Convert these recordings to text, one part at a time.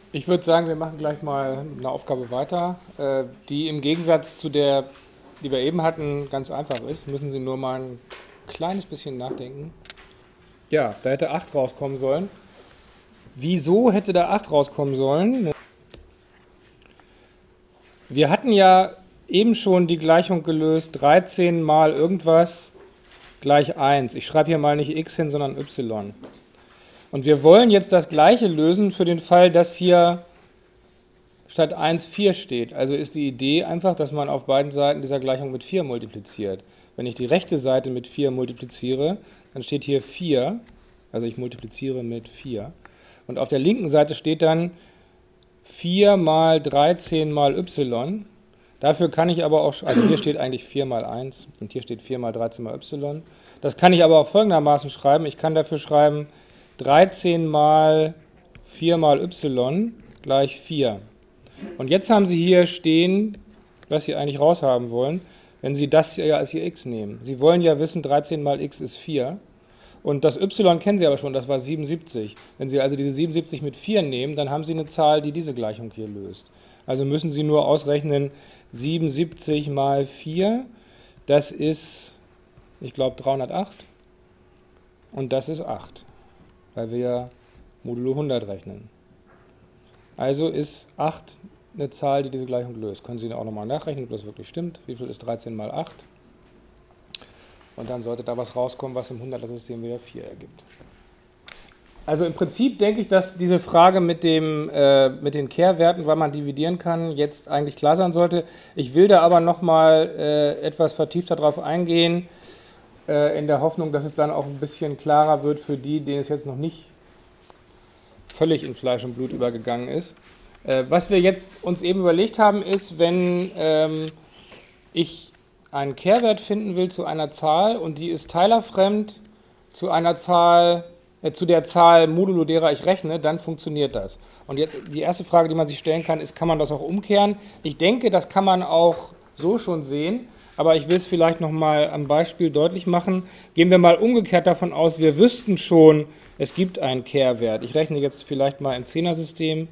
Ich würde sagen, wir machen gleich mal eine Aufgabe weiter, die im Gegensatz zu der, die wir eben hatten, ganz einfach ist. Müssen Sie nur mal ein kleines bisschen nachdenken. Ja, da hätte 8 rauskommen sollen. Wieso hätte da 8 rauskommen sollen? Wir hatten ja eben schon die Gleichung gelöst, 13 mal irgendwas gleich 1. Ich schreibe hier mal nicht x hin, sondern y. Und wir wollen jetzt das gleiche lösen für den Fall, dass hier statt 1 4 steht. Also ist die Idee einfach, dass man auf beiden Seiten dieser Gleichung mit 4 multipliziert. Wenn ich die rechte Seite mit 4 multipliziere, dann steht hier 4, also ich multipliziere mit 4. Und auf der linken Seite steht dann 4 mal 13 mal y. Dafür kann ich aber auch, also hier steht eigentlich 4 mal 1 und hier steht 4 mal 13 mal y. Das kann ich aber auch folgendermaßen schreiben. Ich kann dafür schreiben 13 mal 4 mal y gleich 4. Und jetzt haben Sie hier stehen, was Sie eigentlich raushaben wollen, wenn Sie das ja als Ihr x nehmen. Sie wollen ja wissen, 13 mal x ist 4. Und das y kennen Sie aber schon, das war 77. Wenn Sie also diese 77 mit 4 nehmen, dann haben Sie eine Zahl, die diese Gleichung hier löst. Also müssen Sie nur ausrechnen, 77 mal 4, das ist, ich glaube, 308. Und das ist 8, weil wir ja modulo 100 rechnen. Also ist 8 eine Zahl, die diese Gleichung löst. Können Sie auch nochmal nachrechnen, ob das wirklich stimmt. Wie viel ist 13 mal 8? Und dann sollte da was rauskommen, was im 100er-System wieder 4 ergibt. Also im Prinzip denke ich, dass diese Frage mit den Kehrwerten, weil man dividieren kann, jetzt eigentlich klar sein sollte. Ich will da aber nochmal etwas vertiefter drauf eingehen, in der Hoffnung, dass es dann auch ein bisschen klarer wird für die, denen es jetzt noch nicht völlig in Fleisch und Blut übergegangen ist. Was wir jetzt uns eben überlegt haben, ist, wenn ich einen Kehrwert finden will zu einer Zahl und die ist teilerfremd zu einer Zahl, zu der Zahl modulo derer ich rechne, dann funktioniert das. Und jetzt die erste Frage, die man sich stellen kann, ist, kann man das auch umkehren? Ich denke, das kann man auch so schon sehen, aber ich will es vielleicht nochmal am Beispiel deutlich machen. Gehen wir mal umgekehrt davon aus, wir wüssten schon, es gibt einen Kehrwert. Ich rechne jetzt vielleicht mal im Zehnersystem.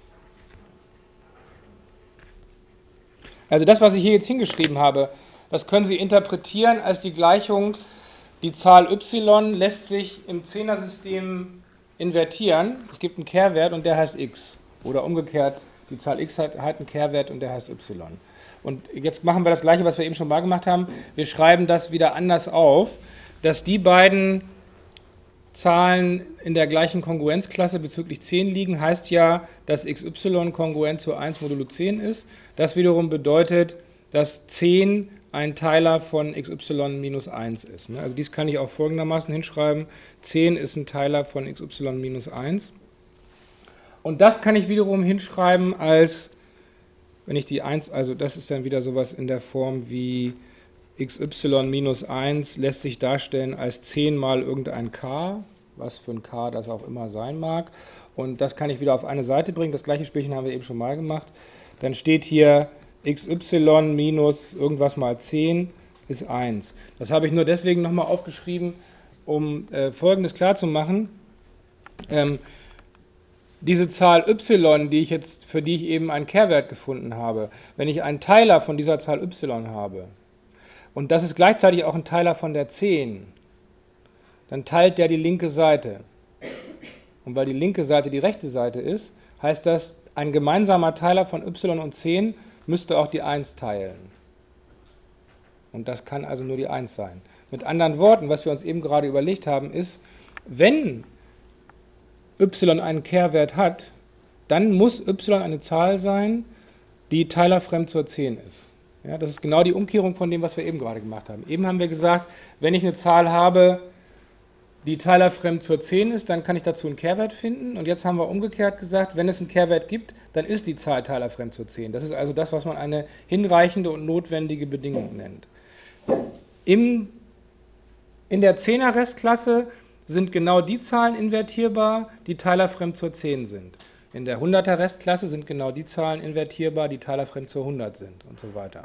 Also das, was ich hier jetzt hingeschrieben habe, das können Sie interpretieren als die Gleichung, die Zahl y lässt sich im Zehnersystem invertieren. Es gibt einen Kehrwert und der heißt x. Oder umgekehrt, die Zahl x hat einen Kehrwert und der heißt y. Und jetzt machen wir das Gleiche, was wir eben schon mal gemacht haben. Wir schreiben das wieder anders auf, dass die beiden Zahlen in der gleichen Kongruenzklasse bezüglich 10 liegen, heißt ja, dass xy kongruent zu 1 modulo 10 ist. Das wiederum bedeutet, dass 10 ein Teiler von xy minus 1 ist. Also dies kann ich auch folgendermaßen hinschreiben. 10 ist ein Teiler von xy minus 1. Und das kann ich wiederum hinschreiben als, wenn ich die 1, also das ist dann wieder sowas in der Form wie xy minus 1 lässt sich darstellen als 10 mal irgendein k, was für ein k das auch immer sein mag. Und das kann ich wieder auf eine Seite bringen. Das gleiche Spielchen haben wir eben schon mal gemacht. Dann steht hier xy minus irgendwas mal 10 ist 1. Das habe ich nur deswegen nochmal aufgeschrieben, um Folgendes klarzumachen. Diese Zahl y, für die ich eben einen Kehrwert gefunden habe, wenn ich einen Teiler von dieser Zahl y habe, und das ist gleichzeitig auch ein Teiler von der 10, dann teilt der die linke Seite. Und weil die linke Seite die rechte Seite ist, heißt das, ein gemeinsamer Teiler von y und 10 müsste auch die 1 teilen. Und das kann also nur die 1 sein. Mit anderen Worten, was wir uns eben gerade überlegt haben, ist, wenn y einen Kehrwert hat, dann muss y eine Zahl sein, die teilerfremd zur 10 ist. Ja, das ist genau die Umkehrung von dem, was wir eben gerade gemacht haben. Eben haben wir gesagt, wenn ich eine Zahl habe, die teilerfremd zur 10 ist, dann kann ich dazu einen Kehrwert finden. Und jetzt haben wir umgekehrt gesagt, wenn es einen Kehrwert gibt, dann ist die Zahl teilerfremd zur 10. Das ist also das, was man eine hinreichende und notwendige Bedingung nennt. In der 10er-Restklasse sind genau die Zahlen invertierbar, die teilerfremd zur 10 sind. In der 100er-Restklasse sind genau die Zahlen invertierbar, die teilerfremd zur 100 sind und so weiter.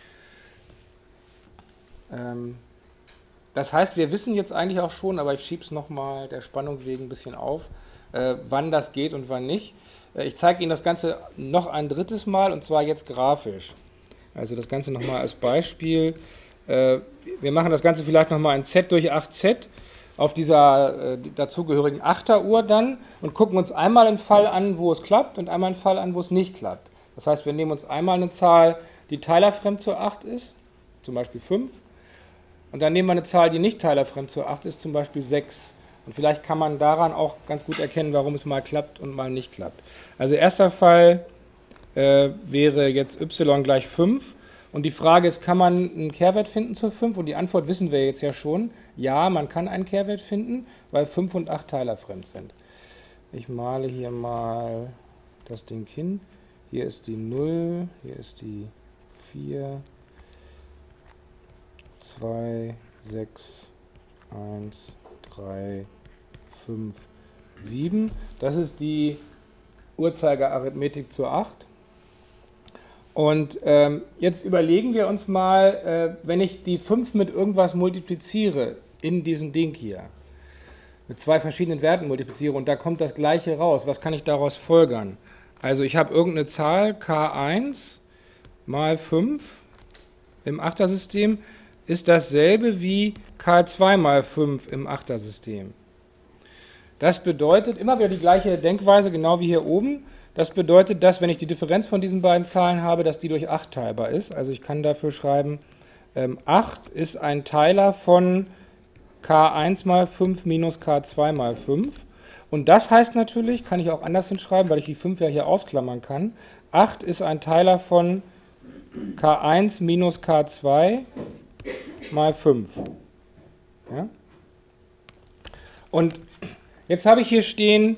Das heißt, wir wissen jetzt eigentlich auch schon, aber ich schiebe es nochmal der Spannung wegen ein bisschen auf, wann das geht und wann nicht. Ich zeige Ihnen das Ganze noch ein drittes Mal und zwar jetzt grafisch. Also das Ganze nochmal als Beispiel. Wir machen das Ganze vielleicht nochmal in Z durch 8Z auf dieser dazugehörigen Achteruhr dann und gucken uns einmal einen Fall an, wo es klappt und einmal einen Fall an, wo es nicht klappt. Das heißt, wir nehmen uns einmal eine Zahl, die teilerfremd zur 8 ist, zum Beispiel 5, und dann nehmen wir eine Zahl, die nicht teilerfremd zur 8 ist, zum Beispiel 6. Und vielleicht kann man daran auch ganz gut erkennen, warum es mal klappt und mal nicht klappt. Also erster Fall wäre jetzt y gleich 5. Und die Frage ist, kann man einen Kehrwert finden zur 5? Und die Antwort wissen wir jetzt ja schon. Ja, man kann einen Kehrwert finden, weil 5 und 8 teilerfremd sind. Ich male hier mal das Ding hin. Hier ist die 0, hier ist die 4, 2, 6, 1, 3, 5, 7. Das ist die Uhrzeigerarithmetik zur 8. Und jetzt überlegen wir uns mal, wenn ich die 5 mit irgendwas multipliziere in diesem Ding hier, mit zwei verschiedenen Werten multipliziere und da kommt das gleiche raus, was kann ich daraus folgern? Also ich habe irgendeine Zahl, K1 mal 5 im Achtersystem ist dasselbe wie K2 mal 5 im Achtersystem. Das bedeutet immer wieder die gleiche Denkweise, genau wie hier oben. Das bedeutet, dass wenn ich die Differenz von diesen beiden Zahlen habe, dass die durch 8 teilbar ist. Also ich kann dafür schreiben, 8 ist ein Teiler von K1 mal 5 minus K2 mal 5. Und das heißt natürlich, kann ich auch anders hinschreiben, weil ich die 5 ja hier ausklammern kann, 8 ist ein Teiler von K1 minus K2 mal 5. Ja? Und jetzt habe ich hier stehen,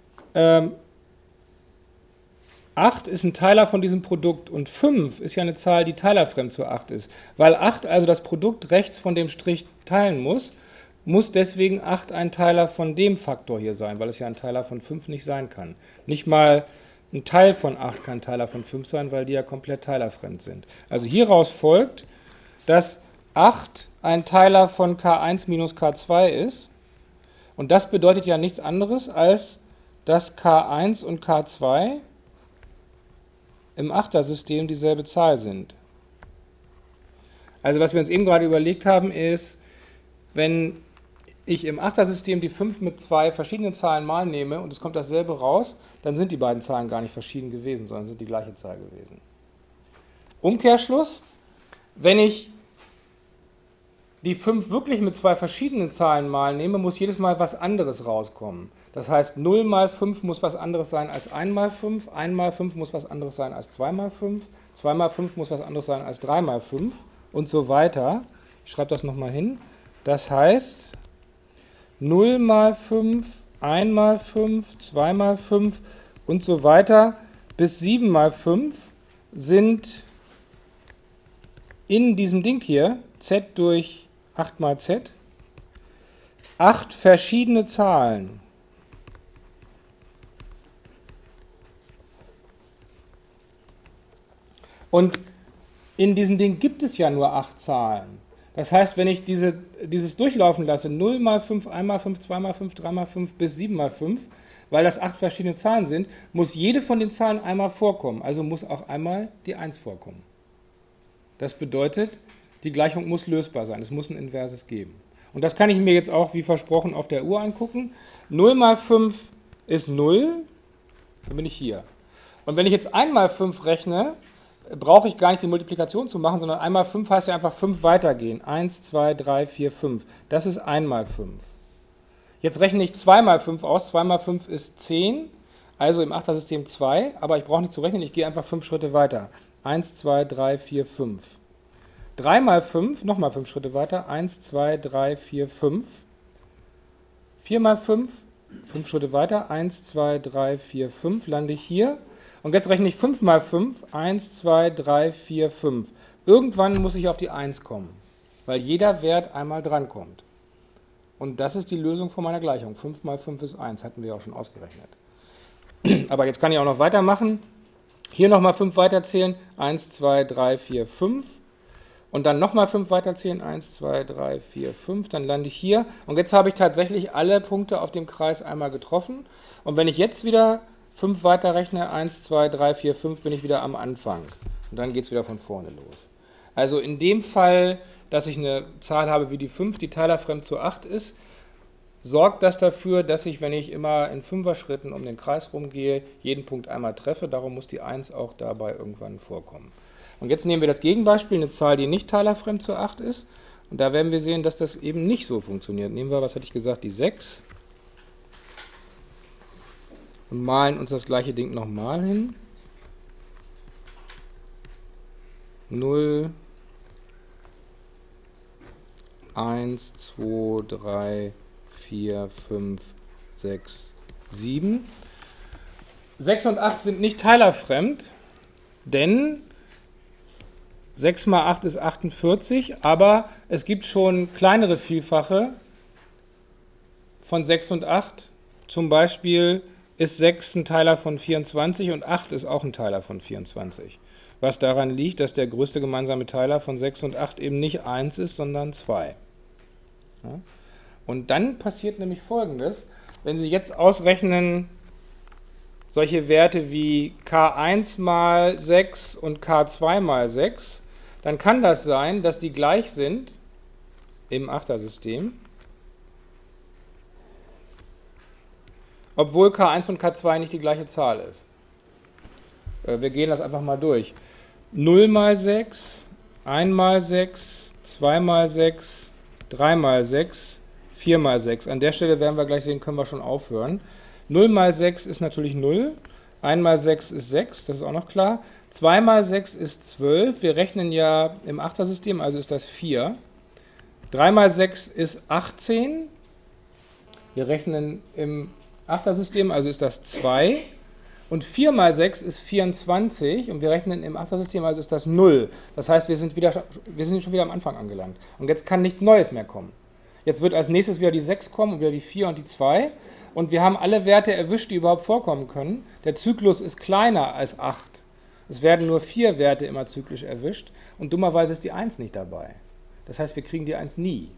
8 ist ein Teiler von diesem Produkt und 5 ist ja eine Zahl, die teilerfremd zu 8 ist. Weil 8 also das Produkt rechts von dem Strich teilen muss, muss deswegen 8 ein Teiler von dem Faktor hier sein, weil es ja ein Teiler von 5 nicht sein kann. Nicht mal ein Teil von 8 kann Teiler von 5 sein, weil die ja komplett teilerfremd sind. Also hieraus folgt, dass 8 ein Teiler von K1 minus K2 ist. Und das bedeutet ja nichts anderes, als dass K1 und K2 im Achtersystem dieselbe Zahl sind. Also was wir uns eben gerade überlegt haben, ist, wenn ich im Achtersystem die 5 mit zwei verschiedenen Zahlen mal nehme und es kommt dasselbe raus, dann sind die beiden Zahlen gar nicht verschieden gewesen, sondern sind die gleiche Zahl gewesen. Umkehrschluss, wenn ich die 5 wirklich mit zwei verschiedenen Zahlen mal nehme, muss jedes Mal was anderes rauskommen. Das heißt, 0 mal 5 muss was anderes sein als 1 mal 5, 1 mal 5 muss was anderes sein als 2 mal 5, 2 mal 5 muss was anderes sein als 3 mal 5 und so weiter. Ich schreibe das nochmal hin. Das heißt, 0 mal 5, 1 mal 5, 2 mal 5 und so weiter bis 7 mal 5 sind in diesem Ding hier, z durch 8 mal z, 8 verschiedene Zahlen. Und in diesem Ding gibt es ja nur 8 Zahlen. Das heißt, wenn ich dieses durchlaufen lasse, 0 mal 5, 1 mal 5, 2 mal 5, 3 mal 5 bis 7 mal 5, weil das 8 verschiedene Zahlen sind, muss jede von den Zahlen einmal vorkommen. Also muss auch einmal die 1 vorkommen. Das bedeutet, die Gleichung muss lösbar sein. Es muss ein Inverses geben. Und das kann ich mir jetzt auch, wie versprochen, auf der Uhr angucken. 0 mal 5 ist 0, dann bin ich hier. Und wenn ich jetzt 1 mal 5 rechne, brauche ich gar nicht die Multiplikation zu machen, sondern 1 mal 5 heißt ja einfach 5 weitergehen. 1, 2, 3, 4, 5. Das ist 1 mal 5. Jetzt rechne ich 2 mal 5 aus. 2 mal 5 ist 10, also im Achtersystem 2. Aber ich brauche nicht zu rechnen, ich gehe einfach 5 Schritte weiter. 1, 2, 3, 4, 5. 3 mal 5, nochmal 5 Schritte weiter. 1, 2, 3, 4, 5. 4 mal 5, 5 Schritte weiter. 1, 2, 3, 4, 5. Lande ich hier. Und jetzt rechne ich 5 mal 5. 1, 2, 3, 4, 5. Irgendwann muss ich auf die 1 kommen, weil jeder Wert einmal drankommt. Und das ist die Lösung von meiner Gleichung. 5 mal 5 ist 1, hatten wir auch schon ausgerechnet. Aber jetzt kann ich auch noch weitermachen. Hier nochmal 5 weiterzählen. 1, 2, 3, 4, 5. Und dann nochmal 5 weiterzählen. 1, 2, 3, 4, 5. Dann lande ich hier. Und jetzt habe ich tatsächlich alle Punkte auf dem Kreis einmal getroffen. Und wenn ich jetzt wieder 5 weiterrechne, 1, 2, 3, 4, 5, bin ich wieder am Anfang. Und dann geht es wieder von vorne los. Also in dem Fall, dass ich eine Zahl habe wie die 5, die teilerfremd zu 8 ist, sorgt das dafür, dass ich, wenn ich immer in 5er-Schritten um den Kreis rumgehe, jeden Punkt einmal treffe. Darum muss die 1 auch dabei irgendwann vorkommen. Und jetzt nehmen wir das Gegenbeispiel, eine Zahl, die nicht teilerfremd zu 8 ist. Und da werden wir sehen, dass das eben nicht so funktioniert. Nehmen wir, was hatte ich gesagt, die 6. Und malen uns das gleiche Ding nochmal hin. 0, 1, 2, 3, 4, 5, 6, 7. 6 und 8 sind nicht teilerfremd, denn 6 mal 8 ist 48, aber es gibt schon kleinere Vielfache von 6 und 8. Zum Beispiel ist 6 ein Teiler von 24 und 8 ist auch ein Teiler von 24. Was daran liegt, dass der größte gemeinsame Teiler von 6 und 8 eben nicht 1 ist, sondern 2. Ja? Und dann passiert nämlich Folgendes. Wenn Sie jetzt ausrechnen, solche Werte wie K1 mal 6 und K2 mal 6, dann kann das sein, dass die gleich sind im Achtersystem, obwohl K1 und K2 nicht die gleiche Zahl ist. Wir gehen das einfach mal durch. 0 mal 6, 1 mal 6, 2 mal 6, 3 mal 6, 4 mal 6. An der Stelle werden wir gleich sehen, können wir schon aufhören. 0 mal 6 ist natürlich 0. 1 mal 6 ist 6, das ist auch noch klar. 2 mal 6 ist 12. Wir rechnen ja im Achtersystem, also ist das 4. 3 mal 6 ist 18. Wir rechnen im Achtersystem, also ist das 2. Und 4 mal 6 ist 24 und wir rechnen im Achtersystem, also ist das 0. Das heißt, wir sind schon wieder am Anfang angelangt. Und jetzt kann nichts Neues mehr kommen. Jetzt wird als nächstes wieder die 6 kommen und wieder die 4 und die 2. Und wir haben alle Werte erwischt, die überhaupt vorkommen können. Der Zyklus ist kleiner als 8. Es werden nur 4 Werte immer zyklisch erwischt. Und dummerweise ist die 1 nicht dabei. Das heißt, wir kriegen die 1 nie.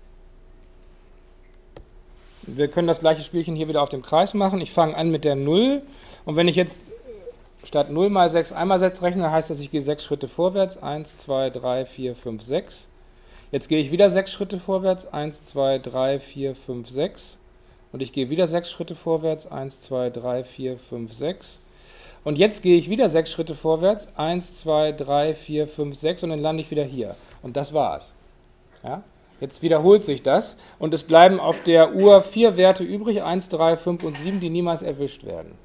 Wir können das gleiche Spielchen hier wieder auf dem Kreis machen. Ich fange an mit der 0. Und wenn ich jetzt statt 0 mal 6 einmal 6 rechne, heißt das, ich gehe 6 Schritte vorwärts. 1, 2, 3, 4, 5, 6. Jetzt gehe ich wieder 6 Schritte vorwärts. 1, 2, 3, 4, 5, 6. Und ich gehe wieder 6 Schritte vorwärts. 1, 2, 3, 4, 5, 6. Und jetzt gehe ich wieder 6 Schritte vorwärts. 1, 2, 3, 4, 5, 6. Und dann lande ich wieder hier. Und das war's. Ja? Jetzt wiederholt sich das. Und es bleiben auf der Uhr 4 Werte übrig. 1, 3, 5 und 7, die niemals erwischt werden.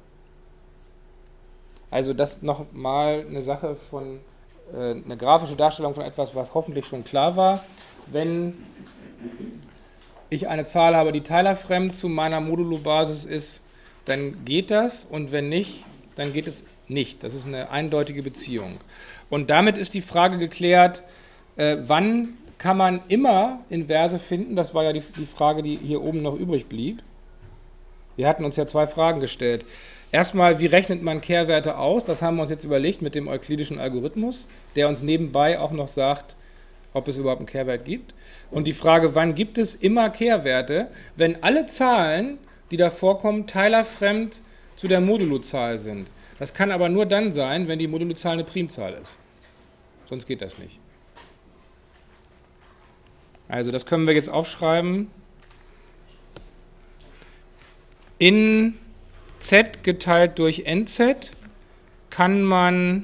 Also das nochmal eine Sache von, eine grafische Darstellung von etwas, was hoffentlich schon klar war. Wenn ich eine Zahl habe, die teilerfremd zu meiner Modulo-Basis ist, dann geht das, und wenn nicht, dann geht es nicht. Das ist eine eindeutige Beziehung. Und damit ist die Frage geklärt, wann kann man immer Inverse finden? Das war ja die Frage, die hier oben noch übrig blieb. Wir hatten uns ja 2 Fragen gestellt. Erstmal, wie rechnet man Kehrwerte aus? Das haben wir uns jetzt überlegt mit dem euklidischen Algorithmus, der uns nebenbei auch noch sagt, ob es überhaupt einen Kehrwert gibt. Und die Frage, wann gibt es immer Kehrwerte, wenn alle Zahlen, die da vorkommen, teilerfremd zu der Modulozahl sind. Das kann aber nur dann sein, wenn die Modulozahl eine Primzahl ist. Sonst geht das nicht. Also das können wir jetzt aufschreiben. In z geteilt durch nz kann man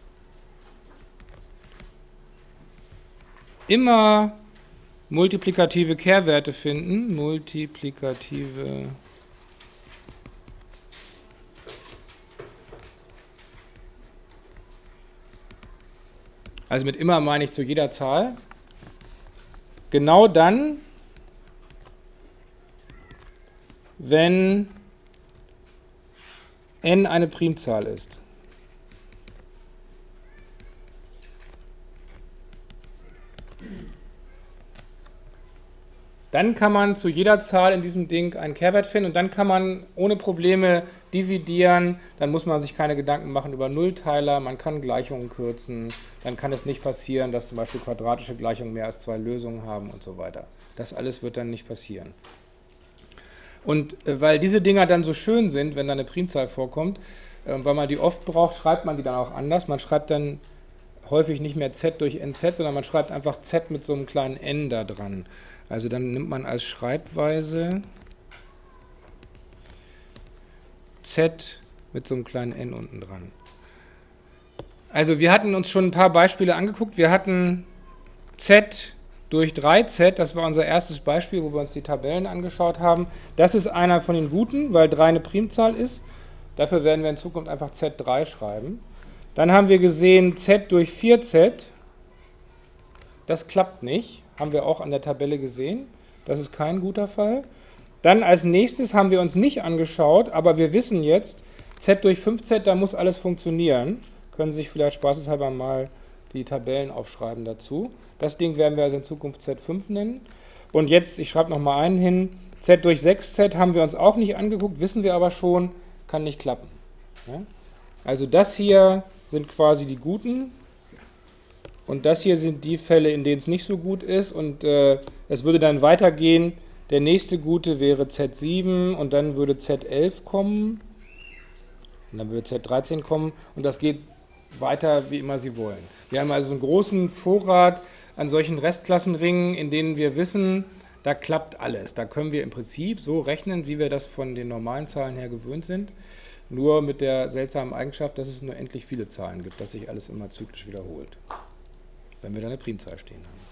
immer multiplikative Kehrwerte finden. Multiplikative also mit immer meine ich zu jeder Zahl. Genau dann, wenn n eine Primzahl ist. Dann kann man zu jeder Zahl in diesem Ding einen Kehrwert finden und dann kann man ohne Probleme dividieren. Dann muss man sich keine Gedanken machen über Nullteiler, man kann Gleichungen kürzen. Dann kann es nicht passieren, dass zum Beispiel quadratische Gleichungen mehr als 2 Lösungen haben und so weiter. Das alles wird dann nicht passieren. Und weil diese Dinger dann so schön sind, wenn da eine Primzahl vorkommt, weil man die oft braucht, schreibt man die dann auch anders. Man schreibt dann häufig nicht mehr z durch nz, sondern man schreibt einfach z mit so einem kleinen n da dran. Also dann nimmt man als Schreibweise z mit so einem kleinen n unten dran. Also wir hatten uns schon ein paar Beispiele angeguckt. Wir hatten z durch 3z, das war unser erstes Beispiel, wo wir uns die Tabellen angeschaut haben. Das ist einer von den guten, weil 3 eine Primzahl ist. Dafür werden wir in Zukunft einfach z3 schreiben. Dann haben wir gesehen z durch 4z. Das klappt nicht, haben wir auch an der Tabelle gesehen. Das ist kein guter Fall. Dann als nächstes haben wir uns nicht angeschaut, aber wir wissen jetzt, z durch 5z, da muss alles funktionieren. Können Sie sich vielleicht spaßeshalber mal die Tabellen aufschreiben dazu. Das Ding werden wir also in Zukunft z5 nennen. Und jetzt, ich schreibe nochmal einen hin, z durch 6z haben wir uns auch nicht angeguckt, wissen wir aber schon, kann nicht klappen. Ja? Also das hier sind quasi die guten und das hier sind die Fälle, in denen es nicht so gut ist und es würde dann weitergehen, der nächste gute wäre z7 und dann würde z11 kommen und dann würde z13 kommen und das geht weiter, wie immer Sie wollen. Wir haben also einen großen Vorrat an solchen Restklassenringen, in denen wir wissen, da klappt alles. Da können wir im Prinzip so rechnen, wie wir das von den normalen Zahlen her gewöhnt sind, nur mit der seltsamen Eigenschaft, dass es nur endlich viele Zahlen gibt, dass sich alles immer zyklisch wiederholt, wenn wir da eine Primzahl stehen haben.